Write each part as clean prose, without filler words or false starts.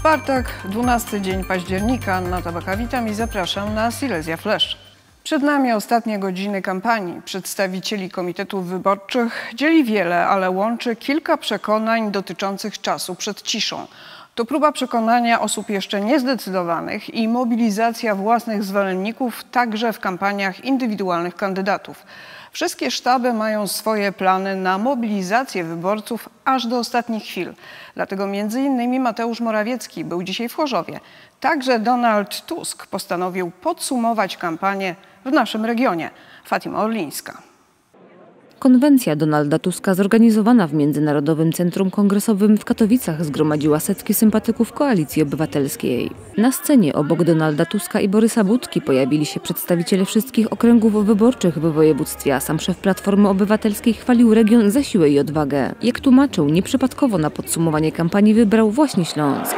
Czwartek, 12 dzień października. Anna Tabaka, witam i zapraszam na Silesia Flash. Przed nami ostatnie godziny kampanii. Przedstawicieli komitetów wyborczych dzieli wiele, ale łączy kilka przekonań dotyczących czasu przed ciszą. To próba przekonania osób jeszcze niezdecydowanych i mobilizacja własnych zwolenników także w kampaniach indywidualnych kandydatów. Wszystkie sztaby mają swoje plany na mobilizację wyborców aż do ostatnich chwil. Dlatego m.in. Mateusz Morawiecki był dzisiaj w Chorzowie. Także Donald Tusk postanowił podsumować kampanię w naszym regionie. Fatima Orlińska. Konwencja Donalda Tuska zorganizowana w Międzynarodowym Centrum Kongresowym w Katowicach zgromadziła setki sympatyków Koalicji Obywatelskiej. Na scenie obok Donalda Tuska i Borysa Budki pojawili się przedstawiciele wszystkich okręgów wyborczych w województwie, a sam szef Platformy Obywatelskiej chwalił region za siłę i odwagę. Jak tłumaczył, nieprzypadkowo na podsumowanie kampanii wybrał właśnie Śląsk.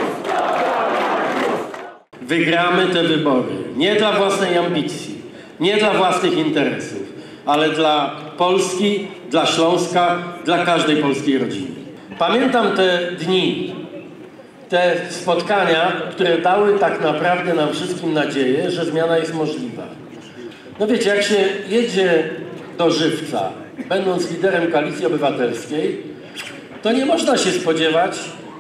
Wygramy te wybory nie dla własnej ambicji, nie dla własnych interesów, ale dla Polski, dla Śląska, dla każdej polskiej rodziny. Pamiętam te dni, te spotkania, które dały tak naprawdę nam wszystkim nadzieję, że zmiana jest możliwa. No wiecie, jak się jedzie do Żywca, będąc liderem Koalicji Obywatelskiej, to nie można się spodziewać,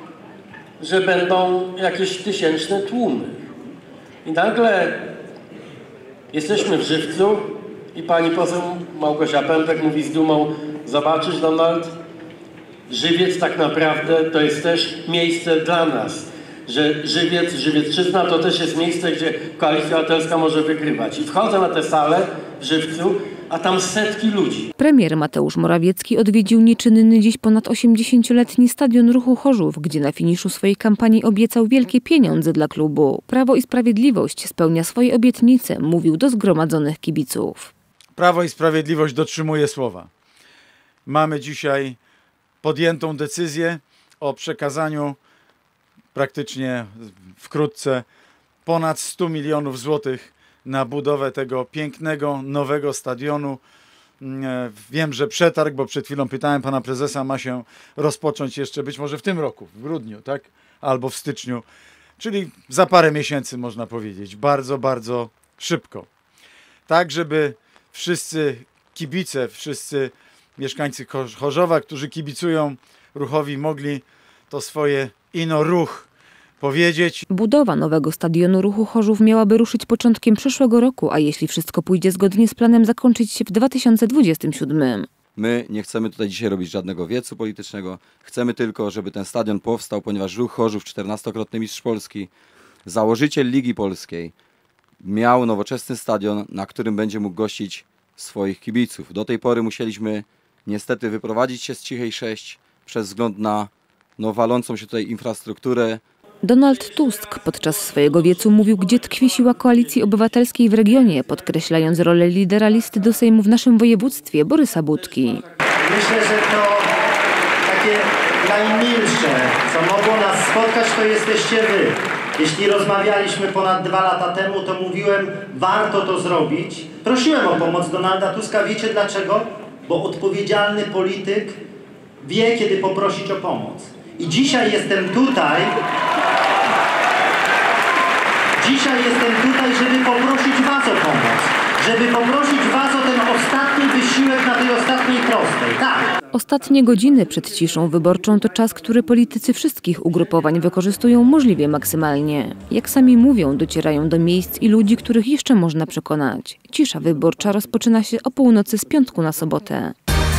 że będą jakieś tysięczne tłumy. I nagle jesteśmy w Żywcu i pani poseł Małgosia Pępek mówi z dumą: zobaczysz, Donald, Żywiec tak naprawdę to jest też miejsce dla nas, że Żywiecczyzna to też jest miejsce, gdzie Koalicja Obywatelska może wygrywać. I wchodzę na tę salę w Żywcu, a tam setki ludzi. Premier Mateusz Morawiecki odwiedził nieczynny dziś ponad 80-letni stadion Ruchu Chorzów, gdzie na finiszu swojej kampanii obiecał wielkie pieniądze dla klubu. Prawo i Sprawiedliwość spełnia swoje obietnice, mówił do zgromadzonych kibiców. Prawo i Sprawiedliwość dotrzymuje słowa. Mamy dzisiaj podjętą decyzję o przekazaniu praktycznie wkrótce ponad 100 milionów złotych na budowę tego pięknego, nowego stadionu. Wiem, że przetarg, bo przed chwilą pytałem pana prezesa, ma się rozpocząć jeszcze być może w tym roku, w grudniu, tak? Albo w styczniu, czyli za parę miesięcy można powiedzieć. Bardzo, bardzo szybko. Tak, żeby wszyscy kibice, wszyscy mieszkańcy Chorzowa, którzy kibicują Ruchowi, mogli to swoje ruch powiedzieć. Budowa nowego stadionu Ruchu Chorzów miałaby ruszyć początkiem przyszłego roku, a jeśli wszystko pójdzie zgodnie z planem, zakończyć się w 2027. My nie chcemy tutaj dzisiaj robić żadnego wiecu politycznego. Chcemy tylko, żeby ten stadion powstał, ponieważ Ruch Chorzów, 14-krotny mistrz Polski, założyciel Ligi Polskiej, miał nowoczesny stadion, na którym będzie mógł gościć swoich kibiców. Do tej pory musieliśmy niestety wyprowadzić się z Cichej 6 przez wzgląd na walącą się tutaj infrastrukturę. Donald Tusk podczas swojego wiecu mówił, gdzie tkwi siła Koalicji Obywatelskiej w regionie, podkreślając rolę lidera listy do Sejmu w naszym województwie, Borysa Budki. Myślę, że to takie najmilsze, co mogło nas spotkać, to jesteście wy. Jeśli rozmawialiśmy ponad 2 lata temu, to mówiłem, warto to zrobić. Prosiłem o pomoc Donalda Tuska. Wiecie dlaczego? Bo odpowiedzialny polityk wie, kiedy poprosić o pomoc. I dzisiaj jestem tutaj, żeby poprosić was o pomoc. Żeby poprosić was o ten ostatni wysiłek na tej ostatniej prostej. Tak. Ostatnie godziny przed ciszą wyborczą to czas, który politycy wszystkich ugrupowań wykorzystują możliwie maksymalnie. Jak sami mówią, docierają do miejsc i ludzi, których jeszcze można przekonać. Cisza wyborcza rozpoczyna się o północy z piątku na sobotę.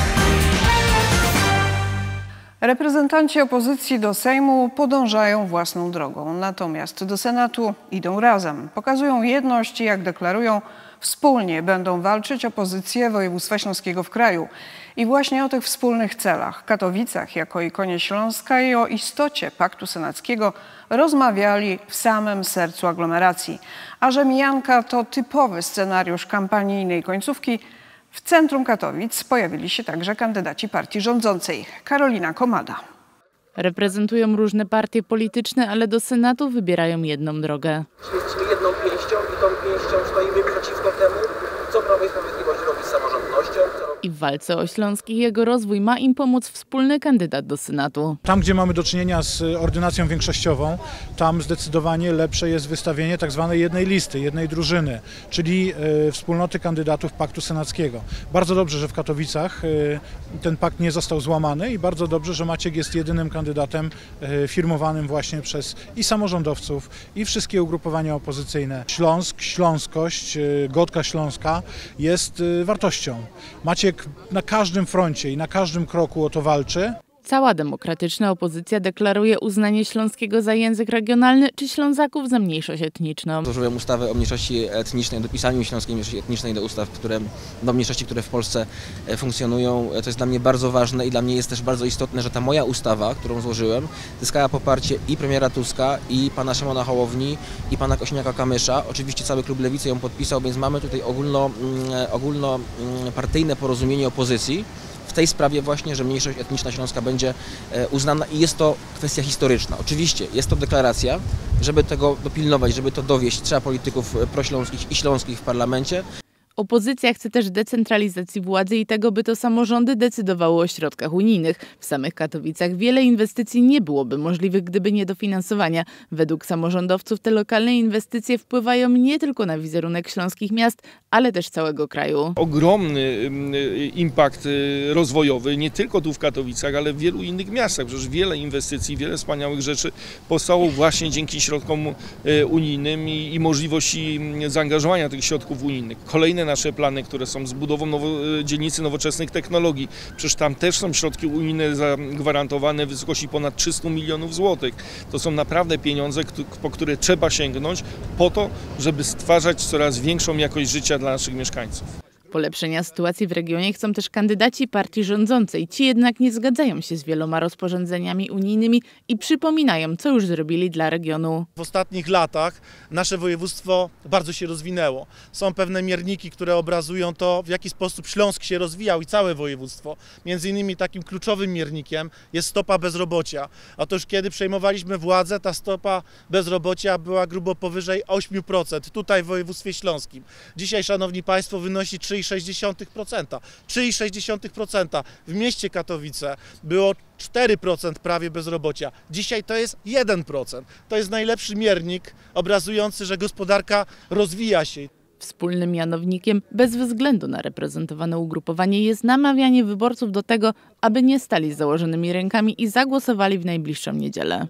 Reprezentanci opozycji do Sejmu podążają własną drogą, natomiast do Senatu idą razem. Pokazują jedność i, jak deklarują, wspólnie będą walczyć o pozycję województwa śląskiego w kraju. I właśnie o tych wspólnych celach, Katowicach jako ikonie Śląska i o istocie paktu senackiego rozmawiali w samym sercu aglomeracji. A że mijanka to typowy scenariusz kampanijnej końcówki, w centrum Katowic pojawili się także kandydaci partii rządzącej. Karolina Komada. Reprezentują różne partie polityczne, ale do Senatu wybierają jedną drogę. Świecimy jedną pięścią i tą pięścią stoimy przeciwko temu, co Prawo i Sprawiedliwość robi z samorządnością, co robi I w walce o Śląsk i jego rozwój ma im pomóc wspólny kandydat do Senatu. Tam, gdzie mamy do czynienia z ordynacją większościową, tam zdecydowanie lepsze jest wystawienie tak zwanej jednej listy, jednej drużyny, czyli wspólnoty kandydatów Paktu Senackiego. Bardzo dobrze, że w Katowicach ten pakt nie został złamany i bardzo dobrze, że Maciek jest jedynym kandydatem firmowanym właśnie przez i samorządowców, i wszystkie ugrupowania opozycyjne. Śląsk, śląskość, godka śląska jest wartością. Maciek na każdym froncie i na każdym kroku o to walczy. Cała demokratyczna opozycja deklaruje uznanie śląskiego za język regionalny czy Ślązaków za mniejszość etniczną. Złożyłem ustawę o mniejszości etnicznej, dopisaniu śląskiej mniejszości etnicznej do ustaw, do mniejszości, które w Polsce funkcjonują. To jest dla mnie bardzo ważne i dla mnie jest też bardzo istotne, że ta moja ustawa, którą złożyłem, zyskała poparcie i premiera Tuska, i pana Szymona Hołowni, i pana Kosiniaka-Kamysza. Oczywiście cały klub Lewicy ją podpisał, więc mamy tutaj ogólnopartyjne porozumienie opozycji w tej sprawie właśnie, że mniejszość etniczna Śląska będzie uznana i jest to kwestia historyczna. Oczywiście jest to deklaracja, żeby tego dopilnować, żeby to dowieść, trzeba polityków prośląskich i śląskich w parlamencie. Opozycja chce też decentralizacji władzy i tego, by to samorządy decydowały o środkach unijnych. W samych Katowicach wiele inwestycji nie byłoby możliwych, gdyby nie dofinansowania. Według samorządowców te lokalne inwestycje wpływają nie tylko na wizerunek śląskich miast, ale też całego kraju. Ogromny impact rozwojowy, nie tylko tu w Katowicach, ale w wielu innych miastach. Przecież wiele inwestycji, wiele wspaniałych rzeczy powstało właśnie dzięki środkom unijnym i możliwości zaangażowania tych środków unijnych. Kolejne nasze plany, które są z budową dzielnicy nowoczesnych technologii. Przecież tam też są środki unijne zagwarantowane w wysokości ponad 300 milionów złotych. To są naprawdę pieniądze, po które trzeba sięgnąć po to, żeby stwarzać coraz większą jakość życia dla naszych mieszkańców. Polepszenia sytuacji w regionie chcą też kandydaci partii rządzącej. Ci jednak nie zgadzają się z wieloma rozporządzeniami unijnymi i przypominają, co już zrobili dla regionu. W ostatnich latach nasze województwo bardzo się rozwinęło. Są pewne mierniki, które obrazują to, w jaki sposób Śląsk się rozwijał i całe województwo. Między innymi takim kluczowym miernikiem jest stopa bezrobocia. Otóż kiedy przejmowaliśmy władzę, ta stopa bezrobocia była grubo powyżej 8%, tutaj w województwie śląskim. Dzisiaj, szanowni państwo, wynosi 3,6%. 3,6%. W mieście Katowice było 4% prawie bezrobocia. Dzisiaj to jest 1%. To jest najlepszy miernik obrazujący, że gospodarka rozwija się. Wspólnym mianownikiem, bez względu na reprezentowane ugrupowanie, jest namawianie wyborców do tego, aby nie stali z założonymi rękami i zagłosowali w najbliższą niedzielę.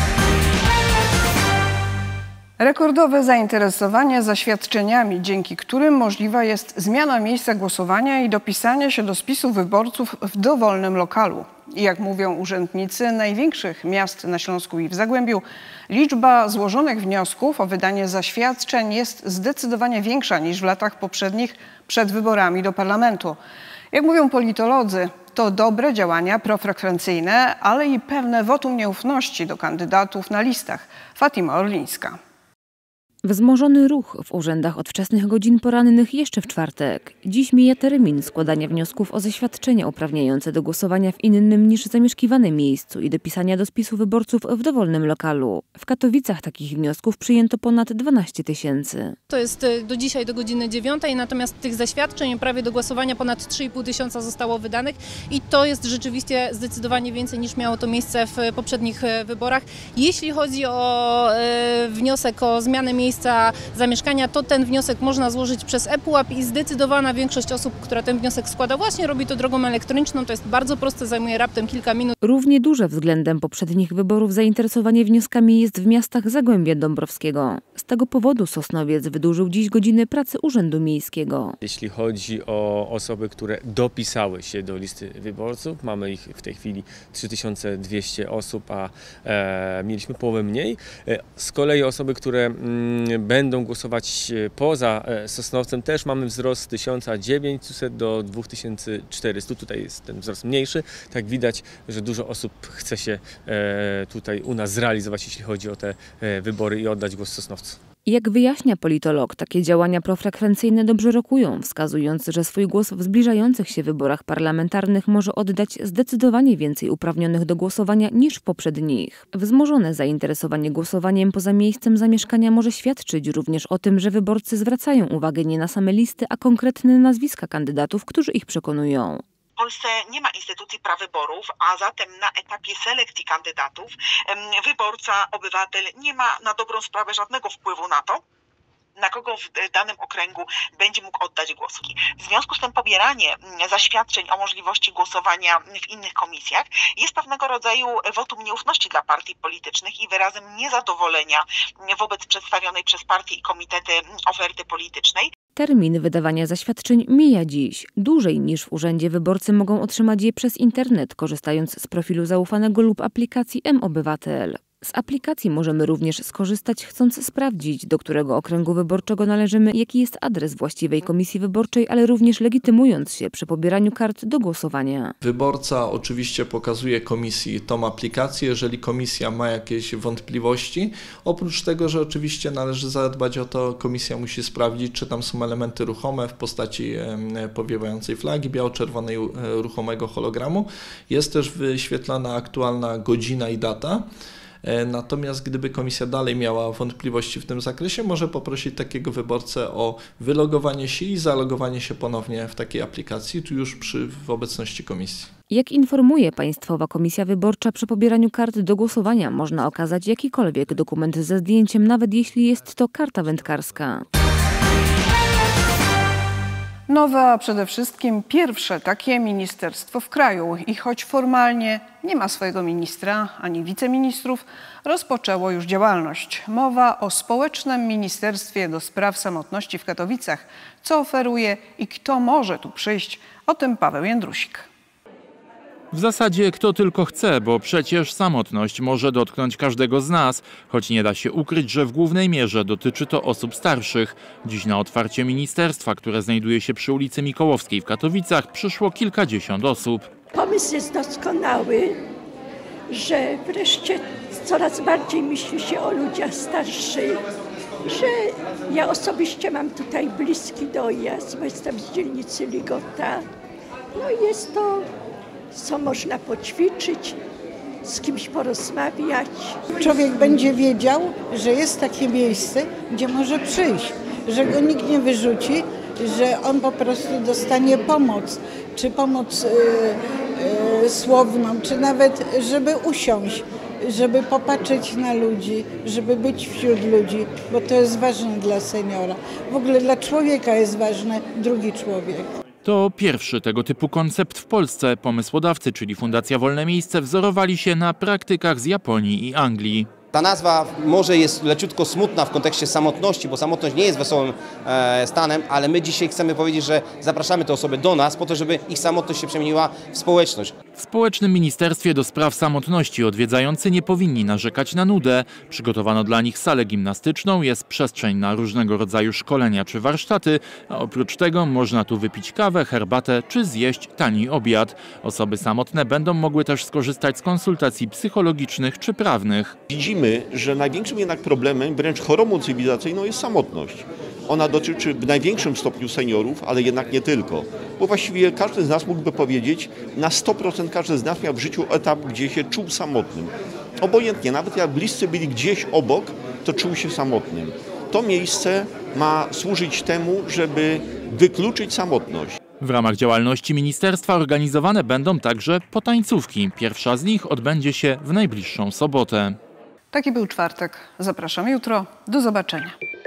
Rekordowe zainteresowanie zaświadczeniami, dzięki którym możliwa jest zmiana miejsca głosowania i dopisanie się do spisu wyborców w dowolnym lokalu. I jak mówią urzędnicy największych miast na Śląsku i w Zagłębiu, liczba złożonych wniosków o wydanie zaświadczeń jest zdecydowanie większa niż w latach poprzednich przed wyborami do parlamentu. Jak mówią politolodzy, to dobre działania profrekwencyjne, ale i pewne wotum nieufności do kandydatów na listach. Fatima Orlińska. Wzmożony ruch w urzędach od wczesnych godzin porannych jeszcze w czwartek. Dziś mija termin składania wniosków o zaświadczenia uprawniające do głosowania w innym niż zamieszkiwanym miejscu i dopisania do spisu wyborców w dowolnym lokalu. W Katowicach takich wniosków przyjęto ponad 12 000. To jest do dzisiaj do godziny 9, natomiast tych zaświadczeń prawie do głosowania ponad 3,5 tysiąca zostało wydanych i to jest rzeczywiście zdecydowanie więcej niż miało to miejsce w poprzednich wyborach. Jeśli chodzi o wniosek o zmianę miejsca zamieszkania, to ten wniosek można złożyć przez ePUAP i zdecydowana większość osób, która ten wniosek składa, właśnie robi to drogą elektroniczną. To jest bardzo proste, zajmuje raptem kilka minut. Równie duże względem poprzednich wyborów zainteresowanie wnioskami jest w miastach Zagłębia Dąbrowskiego. Z tego powodu Sosnowiec wydłużył dziś godziny pracy Urzędu Miejskiego. Jeśli chodzi o osoby, które dopisały się do listy wyborców, mamy ich w tej chwili 3200 osób, a mieliśmy połowę mniej. Z kolei osoby, które będą głosować poza Sosnowcem, też mamy wzrost z 1900 do 2400. Tutaj jest ten wzrost mniejszy. Tak widać, że dużo osób chce się tutaj u nas zrealizować, jeśli chodzi o te wybory i oddać głos Sosnowcu. Jak wyjaśnia politolog, takie działania profrekwencyjne dobrze rokują, wskazując, że swój głos w zbliżających się wyborach parlamentarnych może oddać zdecydowanie więcej uprawnionych do głosowania niż w poprzednich. Wzmożone zainteresowanie głosowaniem poza miejscem zamieszkania może świadczyć również o tym, że wyborcy zwracają uwagę nie na same listy, a konkretne nazwiska kandydatów, którzy ich przekonują. W Polsce nie ma instytucji prawyborów, a zatem na etapie selekcji kandydatów wyborca, obywatel nie ma na dobrą sprawę żadnego wpływu na to, na kogo w danym okręgu będzie mógł oddać głos. W związku z tym pobieranie zaświadczeń o możliwości głosowania w innych komisjach jest pewnego rodzaju wotum nieufności dla partii politycznych i wyrazem niezadowolenia wobec przedstawionej przez partie i komitety oferty politycznej. Termin wydawania zaświadczeń mija dziś. Dłużej niż w urzędzie wyborcy mogą otrzymać je przez internet, korzystając z profilu zaufanego lub aplikacji mObywatel. Z aplikacji możemy również skorzystać, chcąc sprawdzić, do którego okręgu wyborczego należymy, jaki jest adres właściwej komisji wyborczej, ale również legitymując się przy pobieraniu kart do głosowania. Wyborca oczywiście pokazuje komisji tą aplikację, jeżeli komisja ma jakieś wątpliwości. Oprócz tego, że oczywiście należy zadbać o to, komisja musi sprawdzić, czy tam są elementy ruchome w postaci powiewającej flagi biało-czerwonej, ruchomego hologramu. Jest też wyświetlana aktualna godzina i data. Natomiast gdyby komisja dalej miała wątpliwości w tym zakresie, może poprosić takiego wyborcę o wylogowanie się i zalogowanie się ponownie w takiej aplikacji, tu już w obecności komisji. Jak informuje Państwowa Komisja Wyborcza, przy pobieraniu kart do głosowania można okazać jakikolwiek dokument ze zdjęciem, nawet jeśli jest to karta wędkarska. Nowe, a przede wszystkim pierwsze takie ministerstwo w kraju i choć formalnie nie ma swojego ministra ani wiceministrów, rozpoczęło już działalność. Mowa o Społecznym Ministerstwie do Spraw Samotności w Katowicach. Co oferuje i kto może tu przyjść? O tym Paweł Jędrusik. W zasadzie kto tylko chce, bo przecież samotność może dotknąć każdego z nas, choć nie da się ukryć, że w głównej mierze dotyczy to osób starszych. Dziś na otwarcie ministerstwa, które znajduje się przy ulicy Mikołowskiej w Katowicach, przyszło kilkadziesiąt osób. Pomysł jest doskonały, że wreszcie coraz bardziej myśli się o ludziach starszych, że ja osobiście mam tutaj bliski dojazd, bo jestem z dzielnicy Ligota. No jest to, co można poćwiczyć, z kimś porozmawiać. Człowiek będzie wiedział, że jest takie miejsce, gdzie może przyjść, że go nikt nie wyrzuci, że on po prostu dostanie pomoc, czy pomoc słowną, czy nawet żeby usiąść, żeby popatrzeć na ludzi, żeby być wśród ludzi, bo to jest ważne dla seniora. W ogóle dla człowieka jest ważny drugi człowiek. To pierwszy tego typu koncept w Polsce. Pomysłodawcy, czyli Fundacja Wolne Miejsce, wzorowali się na praktykach z Japonii i Anglii. Ta nazwa może jest leciutko smutna w kontekście samotności, bo samotność nie jest wesołym stanem, ale my dzisiaj chcemy powiedzieć, że zapraszamy te osoby do nas po to, żeby ich samotność się przemieniła w społeczność. W Społecznym Ministerstwie do Spraw Samotności odwiedzający nie powinni narzekać na nudę. Przygotowano dla nich salę gimnastyczną, jest przestrzeń na różnego rodzaju szkolenia czy warsztaty, a oprócz tego można tu wypić kawę, herbatę czy zjeść tani obiad. Osoby samotne będą mogły też skorzystać z konsultacji psychologicznych czy prawnych. Widzimy, że największym jednak problemem, wręcz chorobą cywilizacyjną jest samotność. Ona dotyczy w największym stopniu seniorów, ale jednak nie tylko. Bo właściwie każdy z nas mógłby powiedzieć, na 100% każdy z nas miał w życiu etap, gdzie się czuł samotnym. Obojętnie, nawet jak bliscy byli gdzieś obok, to czuł się samotnym. To miejsce ma służyć temu, żeby wykluczyć samotność. W ramach działalności ministerstwa organizowane będą także potańcówki. Pierwsza z nich odbędzie się w najbliższą sobotę. Taki był czwartek. Zapraszam jutro. Do zobaczenia.